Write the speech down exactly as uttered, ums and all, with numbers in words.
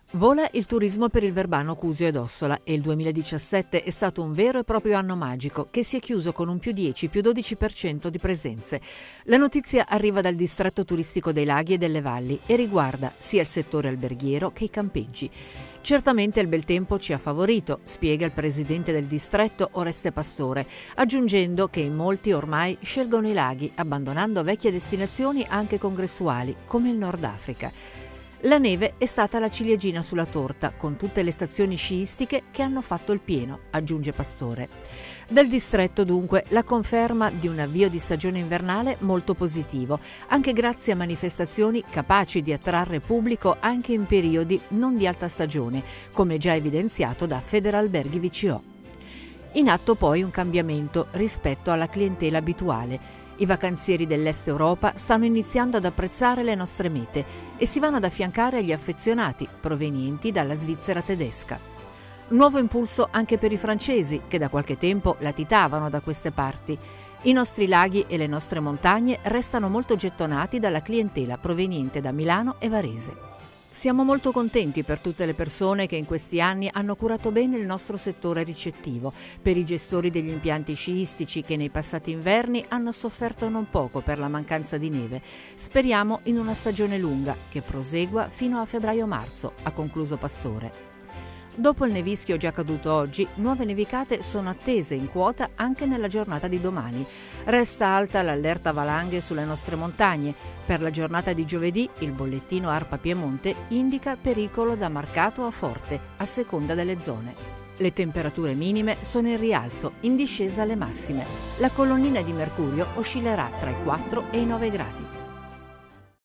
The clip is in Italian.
Vola il turismo per il Verbano, Cusio ed Ossola e il duemiladiciassette è stato un vero e proprio anno magico che si è chiuso con un più dieci più dodici per cento di presenze. La notizia arriva dal distretto turistico dei laghi e delle valli e riguarda sia il settore alberghiero che i campeggi. Certamente il bel tempo ci ha favorito, spiega il presidente del distretto Oreste Pastore, aggiungendo che in molti ormai scelgono i laghi, abbandonando vecchie destinazioni anche congressuali, come il Nord Africa. La neve è stata la ciliegina sulla torta, con tutte le stazioni sciistiche che hanno fatto il pieno, aggiunge Pastore. Dal distretto dunque la conferma di un avvio di stagione invernale molto positivo, anche grazie a manifestazioni capaci di attrarre pubblico anche in periodi non di alta stagione, come già evidenziato da Federalberghi V C O. In atto poi un cambiamento rispetto alla clientela abituale. I vacanzieri dell'Est Europa stanno iniziando ad apprezzare le nostre mete e si vanno ad affiancare agli affezionati provenienti dalla Svizzera tedesca. Nuovo impulso anche per i francesi, che da qualche tempo latitavano da queste parti. I nostri laghi e le nostre montagne restano molto gettonati dalla clientela proveniente da Milano e Varese. Siamo molto contenti per tutte le persone che in questi anni hanno curato bene il nostro settore ricettivo, per i gestori degli impianti sciistici che nei passati inverni hanno sofferto non poco per la mancanza di neve. Speriamo in una stagione lunga che prosegua fino a febbraio-marzo, ha concluso Pastore. Dopo il nevischio già caduto oggi, nuove nevicate sono attese in quota anche nella giornata di domani. Resta alta l'allerta valanghe sulle nostre montagne. Per la giornata di giovedì il bollettino ARPA Piemonte indica pericolo da marcato a forte, a seconda delle zone. Le temperature minime sono in rialzo, in discesa le massime. La colonnina di mercurio oscillerà tra i quattro e i nove gradi.